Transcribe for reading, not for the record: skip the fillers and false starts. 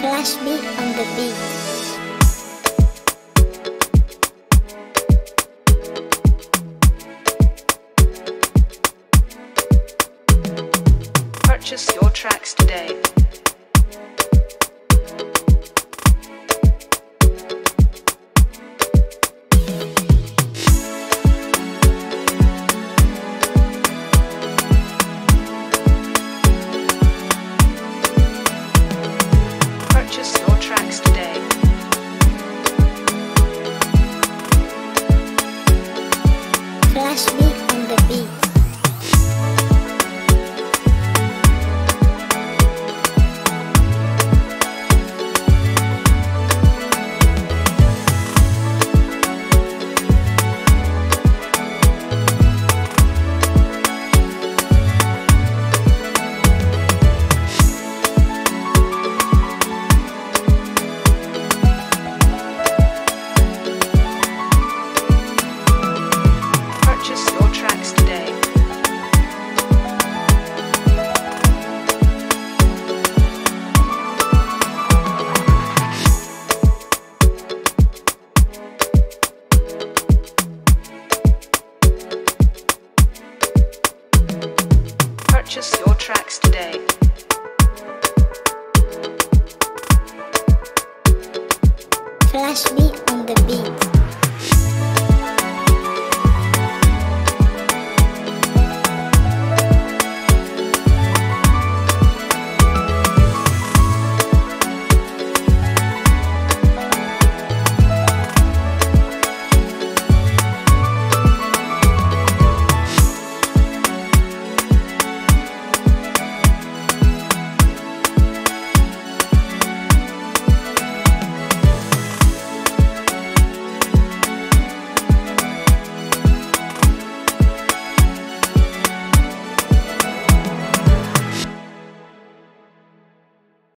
Flash beat on the beat. Purchase your tracks today. Purchase your tracks today. Flash beat on the beat. Purchase your tracks today. Purchase your tracks today. Flash beat on the beat.